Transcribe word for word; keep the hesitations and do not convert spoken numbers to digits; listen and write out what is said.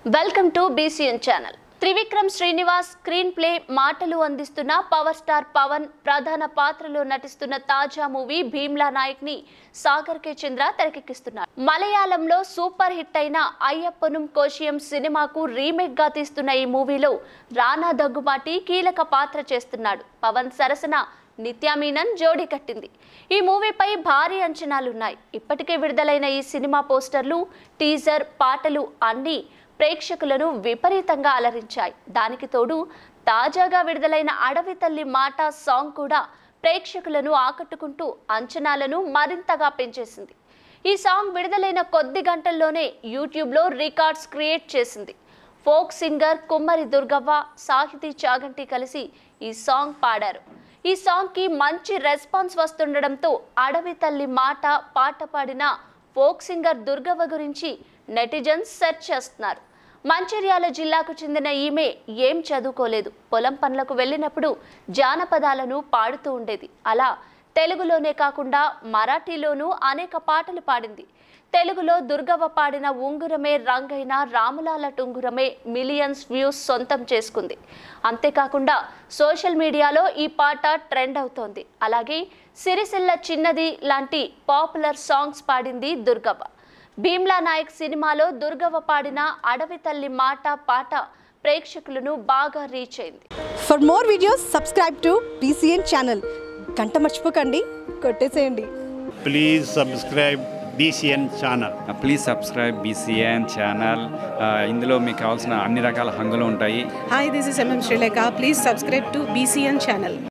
Welcome to BCN channel. Trivikram Srinivas screen play మాటలు అందిస్తున్న power star Pawan ప్రధాన పాత్రలో నటిస్తున్న తాజా మూవీ భీమ్లా నాయక్ ని సాగర్ కే చంద్ర తెరకెక్కిస్తున్నారు. మలయాళంలో సూపర్ హిట్ అయిన అయ్యప్పనుం కోశియం సినిమాకు రీమేక్ గా తీస్తున్న ఈ మూవీలో రానా దగ్గుబాటి కీలక పాత్ర చేస్తున్నాడు. పవన్ సరసన నిత్యా మీనన్ జోడీ కట్టింది. ఈ మూవీపై భారీ అంచనాలున్నాయి. ఇప్పటికే విడుదలైన ఈ సినిమా పోస్టర్లు, టీజర్, పాటలు అన్నీ ప్రేక్షకులను విపరీతంగా అలరించాయి. దానికి తోడు తాజాగా విడుదలైన అడవి తల్లి మాట సాంగ్ కూడా ప్రేక్షకులను ఆకట్టుకుంటూ అంచనాలను మరింతగా పెంచేసింది. ఈ సాంగ్ విడుదలైన కొద్ది గంటల్లోనే యూట్యూబ్లో రికార్డ్స్ క్రియేట్ చేసింది. ఫోక్ సింగర్ కుమ్మరి దుర్గవ్వ, సాహితీ చాగంటి కలిసి ఈ సాంగ్ పాడారు. ఈ సాంగ్కి మంచి రెస్పాన్స్ వస్తుండడంతో అడవి తల్లి మాట పాట పాడిన ఫోక్ సింగర్ దుర్గవ్వ గురించి నెటిజన్స్ సెర్చ్ చేస్తున్నారు. మంచిర్యాల జిల్లాకు చెందిన ఈమె ఏం చదువుకోలేదు. పొలం పనులకు వెళ్ళినప్పుడు జానపదాలను పాడుతూ ఉండేది. అలా తెలుగులోనే కాకుండా మరాఠీలోనూ అనేక పాటలు పాడింది. తెలుగులో దుర్గవ్వ పాడిన ఉంగురమే రంగైన రాములాల టుంగురమే మిలియన్స్ వ్యూస్ సొంతం చేసుకుంది. అంతేకాకుండా సోషల్ మీడియాలో ఈ పాట ట్రెండ్ అవుతోంది. అలాగే సిరిసిల్ల చిన్నది లాంటి పాపులర్ సాంగ్స్ పాడింది దుర్గవ్వ. భీమ్లా నాయక్ సినిమాలో దుర్గవ్వ పాడిన అడవి తల్లి మాట పాట ప్రేక్షకులను బాగా రీచ్ అయింది. For more videos subscribe to BCN channel. గంట మర్చిపోకండి, కొట్టేసేయండి. Please subscribe BCN channel. Please subscribe BCN channel. ఇందులో మీకు కావాల్సిన అన్ని రకాల హంగులు ఉంటాయి. Hi, this is MM Sreelekha. Please subscribe to BCN channel.